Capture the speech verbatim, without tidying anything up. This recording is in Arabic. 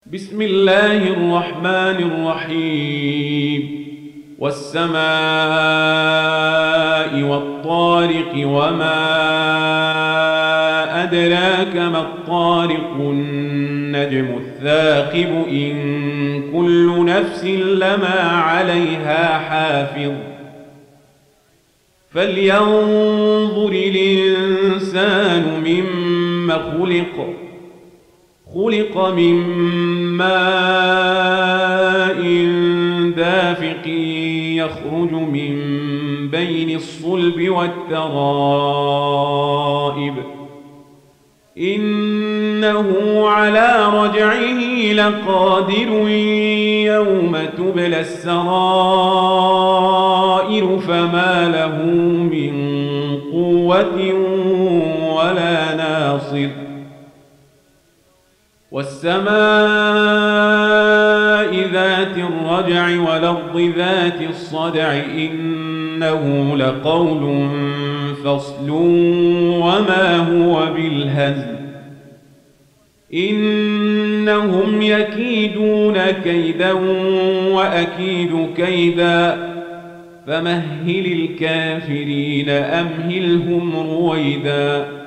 بسم الله الرحمن الرحيم والسماء والطارق وما أدراك ما الطارق النجم الثاقب إن كل نفس لما عليها حافظ فلينظر الإنسان مما خلق خلق من ماء دافق يخرج من بين الصلب والترائب إنه على رجعه لقادر يوم تبلى السرائر فما له من قوة ولا ناصر والسماء ذات الرجع والأرض ذات الصدع إنه لقول فصل وما هو بالهزل إنهم يكيدون كيدا وأكيد كيدا فمهل الكافرين أمهلهم رويدا